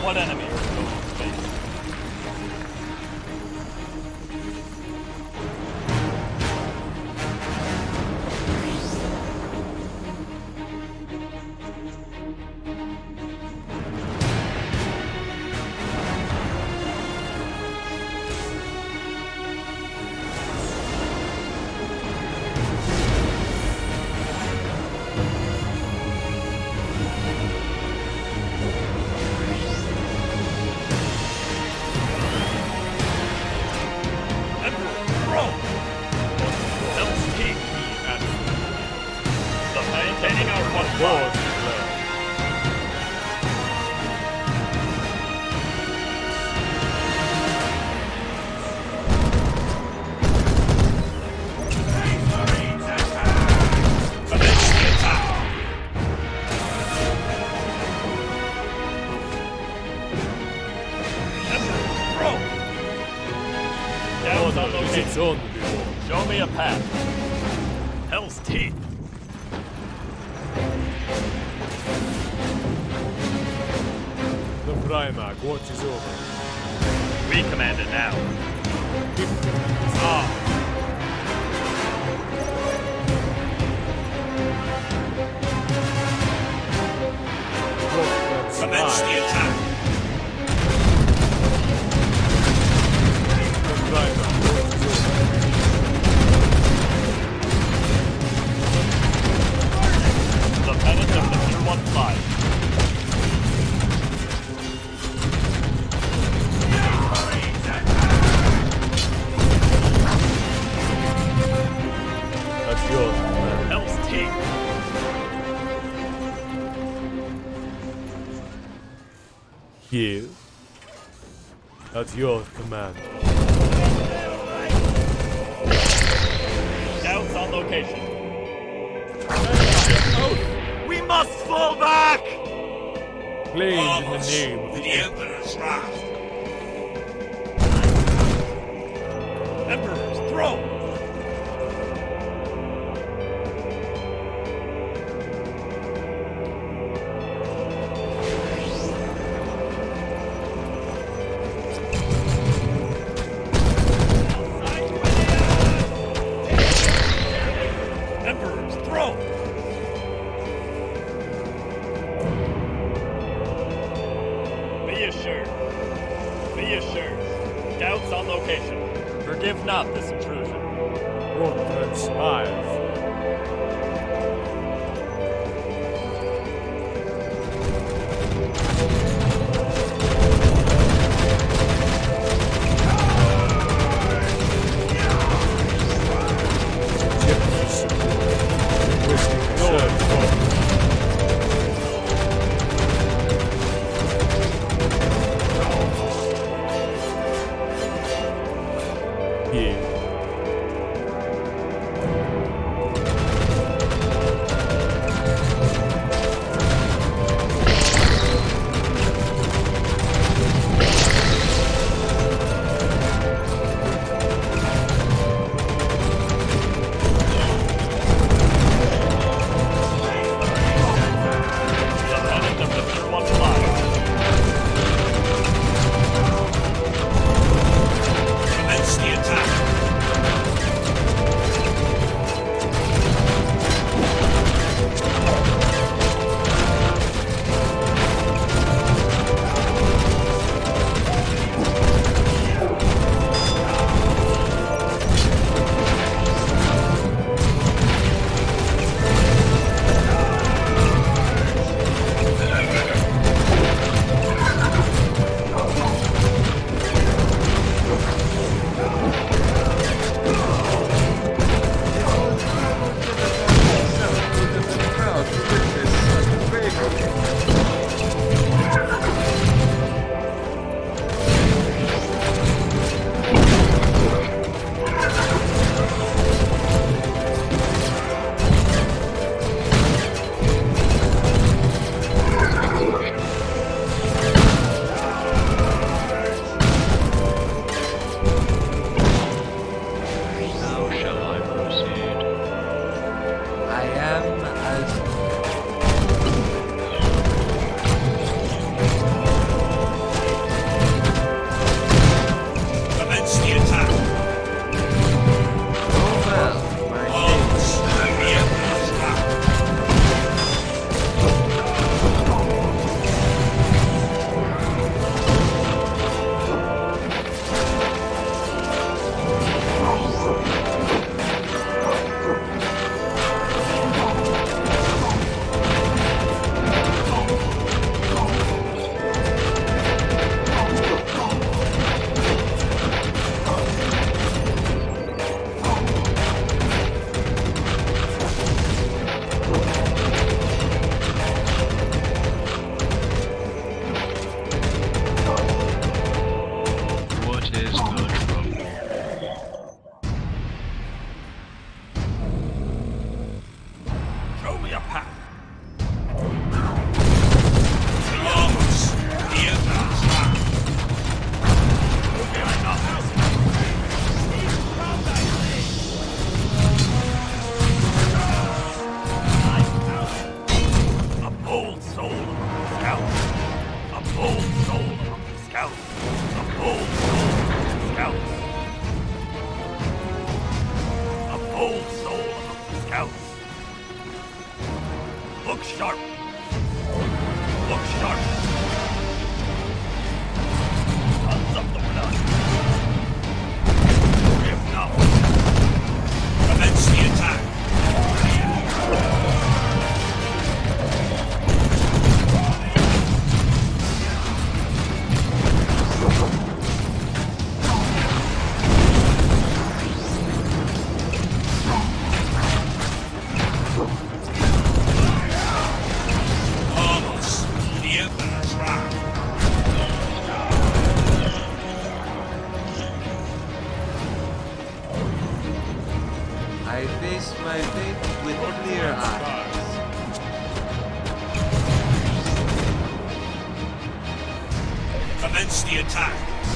What enemy are we going to face? Show me a path. Hell's Teeth. The Primarch watches over. We command it now. Ah. Commence the attack. The Primarch watches over. The pennant of the Tier 1 5. That's yours, man. Hell's Teeth. Here. At your command. Scouts on location. We must fall back! Claimed in the name of the Emperor's wrath. Emperor's throne. Emperor's throne. Be assured. Be assured. Scouts on location. Forgive not this intrusion. What transpires? soul among the scouts. A bold soul among the scouts. A bold soul among the scouts. A bold soul among the scouts. Look sharp. Look sharp. Sons of the blood. If not, commence the attack. I face my fate with clear eyes. Commence the attack.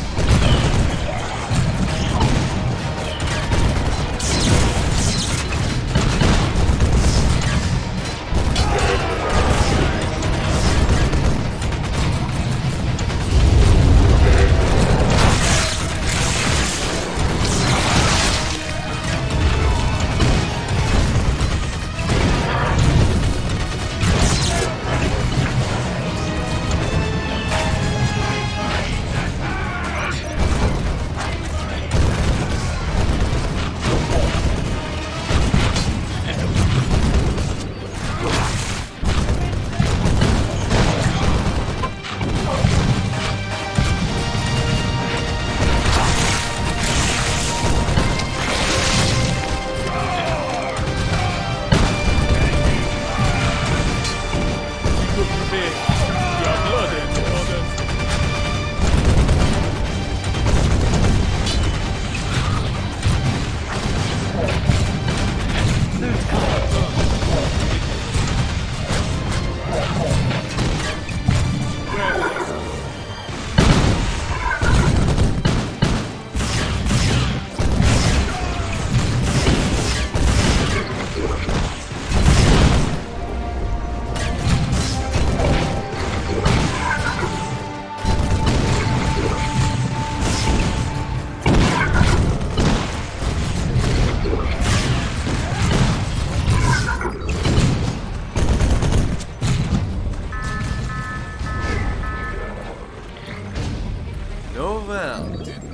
Oh well.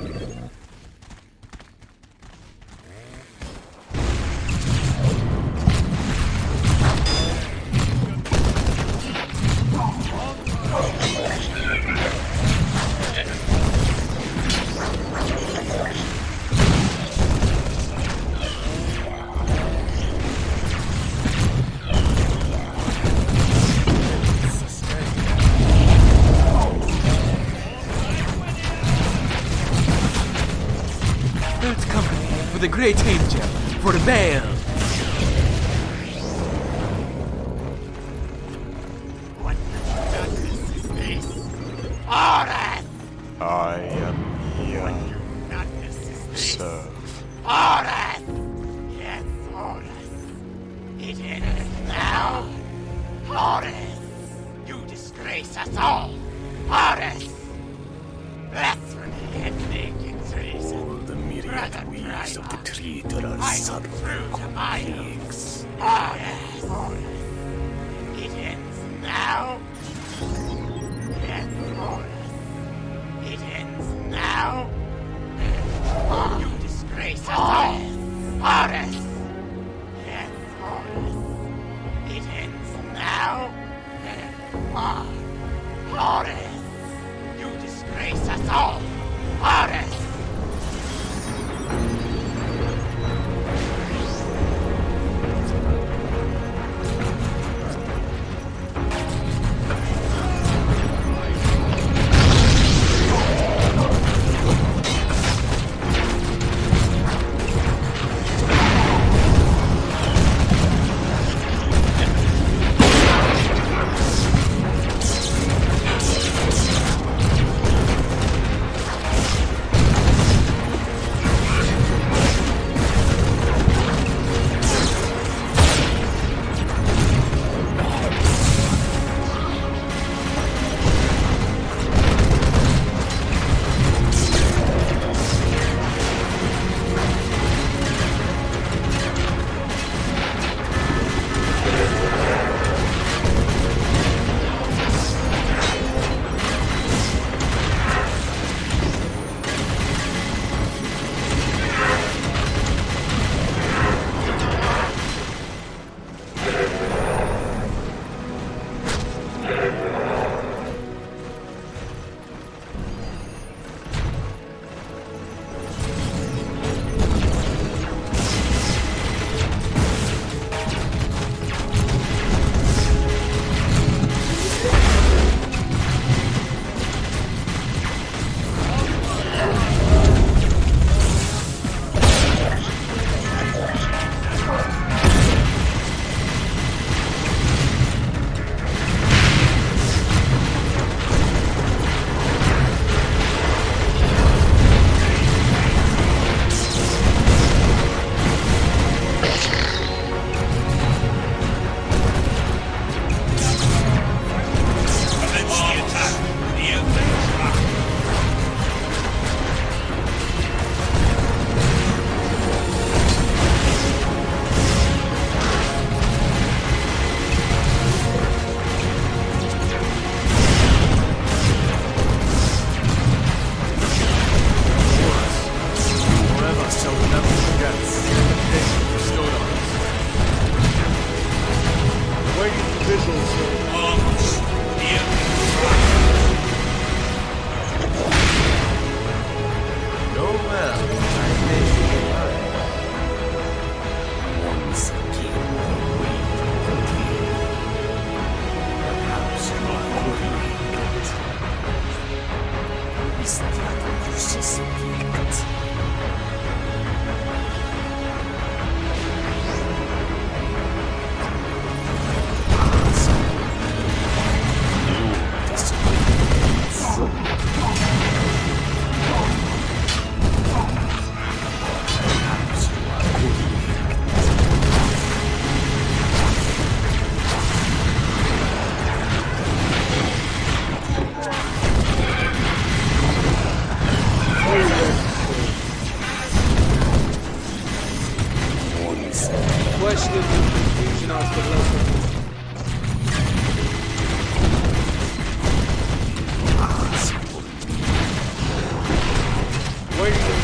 Earth's company for the great angel, for the band. What nonsense is this? Horus! I am here Nonsense is to this? serve. Horus! Yes, Horus. It ends now. Horus! You disgrace us all. Horus! Blasphemy and naked treason. The myriad weeds of the traitor are I subtle through to my plagues. Horus! Horus! It ends now. Yes, Horus. It ends now. You disgrace us all. Horus! Yes, Horus. It ends now. Horus! You disgrace us all. Horus!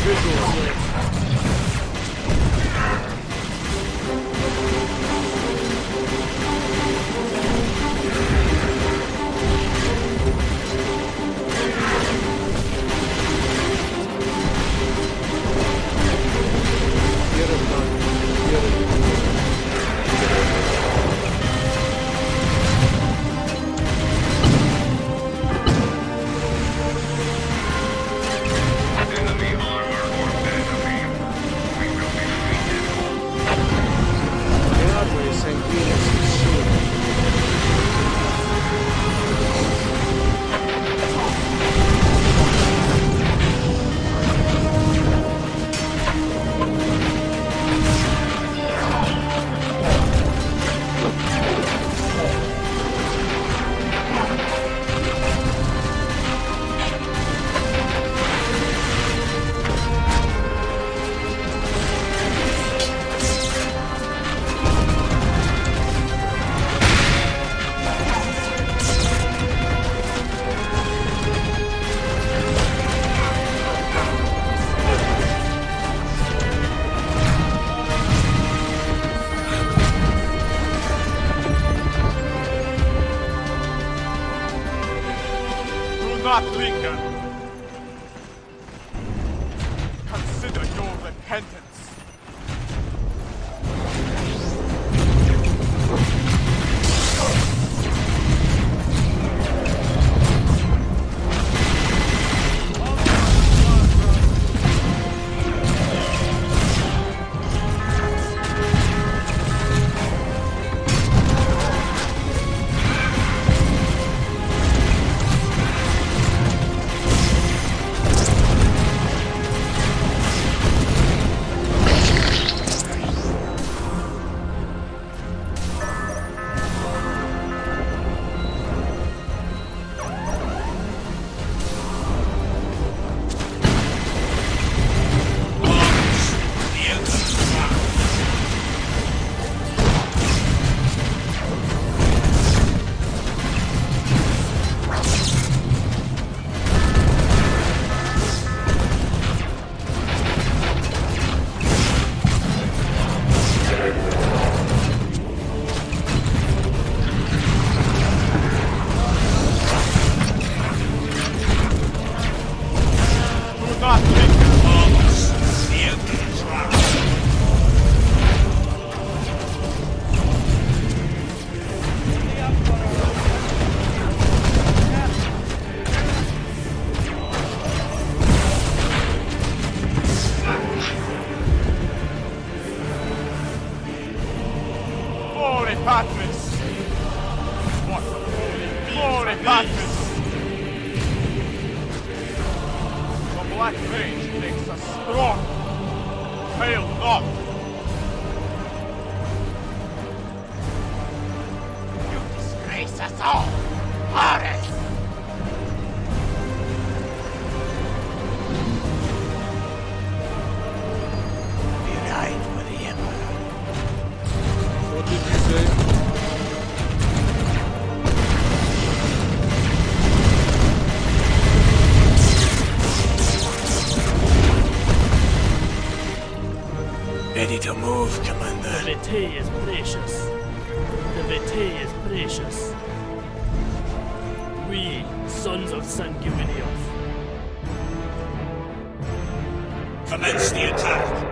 Do not linger. Consider your repentance. Patris! What glory, Patris! The Black Mage makes us strong. Fail not! You disgrace us all! Ares! We ride for the Emperor. What did you say? Ready to move, Commander. The Vitae is precious. The Vitae is precious. We, sons of Sanguinius. Commence the attack.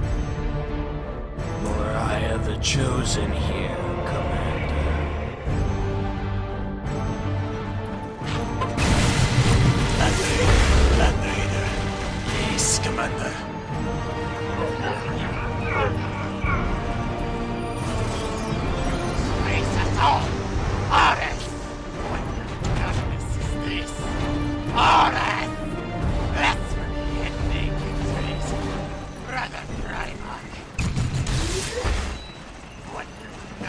Moriah the Chosen here, Commander. Land Raider. Yes, Commander. Disgrace us all! Ares! What darkness is this? Ares! That's what the ending is. Brother Primarch. What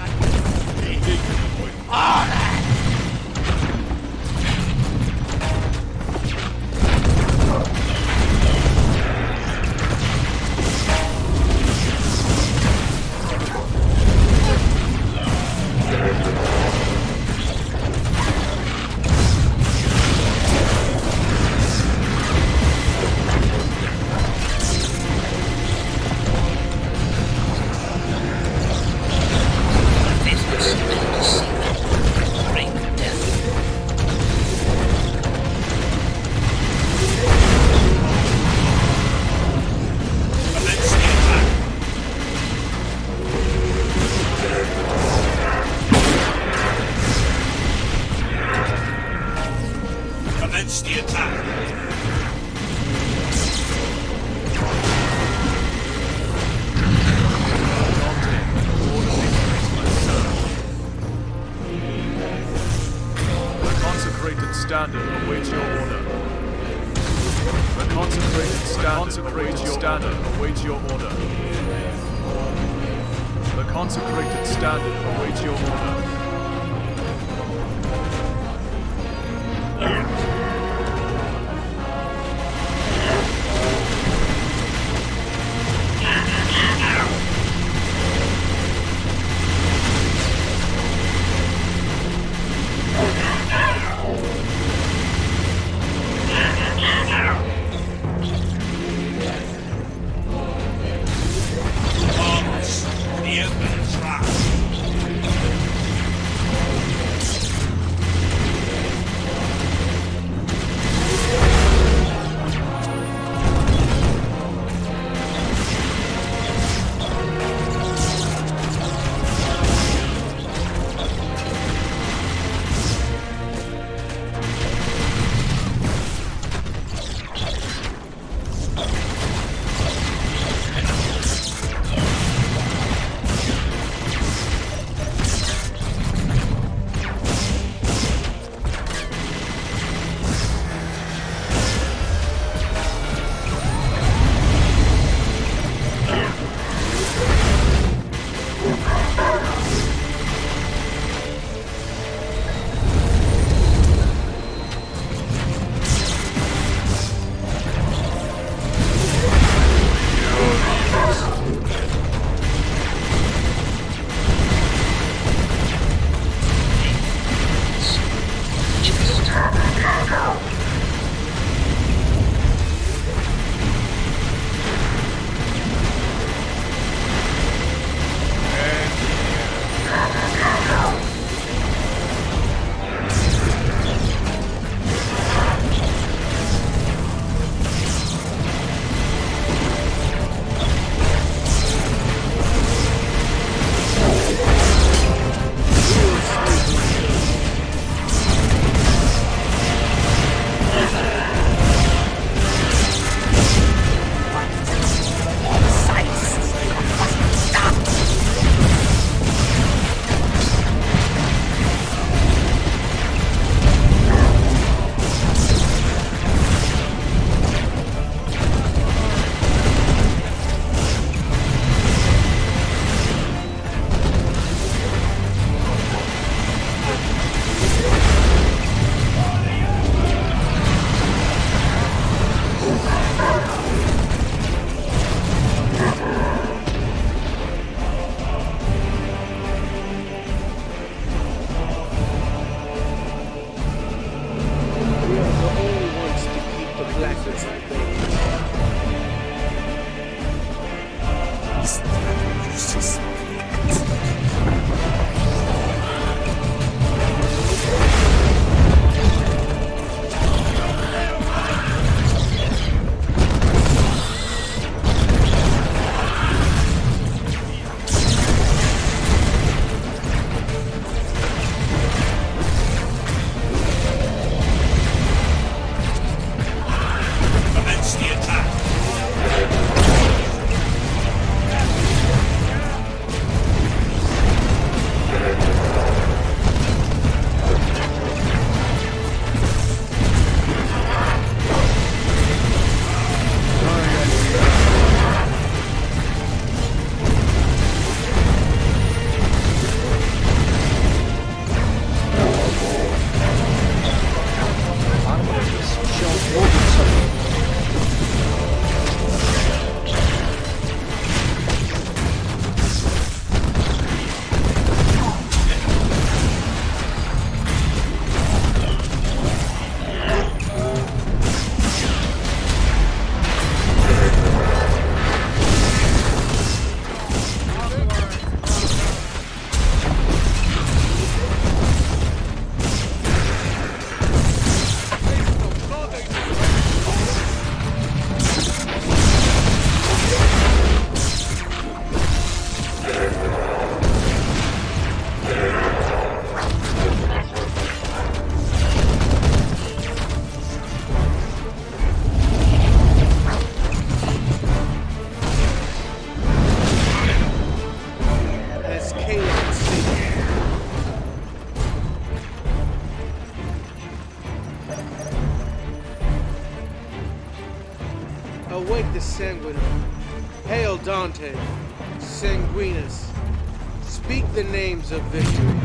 Commence the attack. The consecrated standard awaits your order. The consecrated standard awaits your order. The consecrated standard awaits your order. The Emperor's wrath. Awake the sanguinary. Hail Dante, Sanguinus. Speak the names of victory.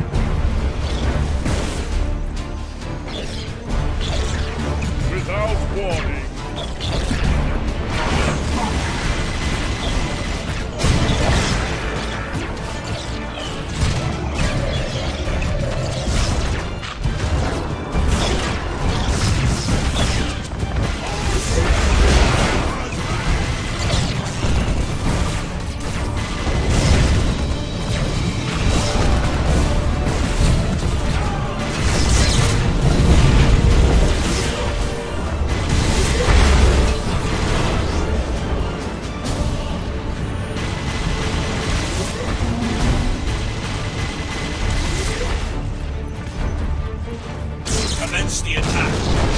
Without warning. Commence the attack.